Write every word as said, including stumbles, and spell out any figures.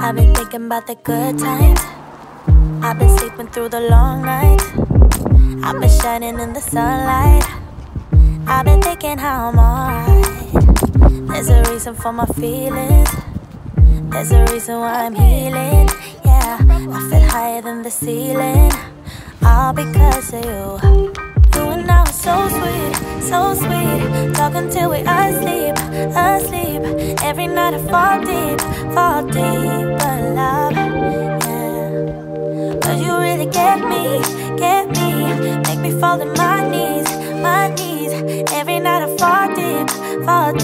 I've been thinking about the good times. I've been sleeping through the long nights. I've been shining in the sunlight. I've been thinking how I'm alright. There's a reason for my feelings. There's a reason why I'm healing. Yeah, I feel higher than the ceiling. All because of you. You and I are so sweet, so sweet. Talking till we asleep, asleep. Every night I fall deep, fall deep. But love, yeah. But you really get me, get me. Make me fall to my knees, my knees. Every night I fall deep, fall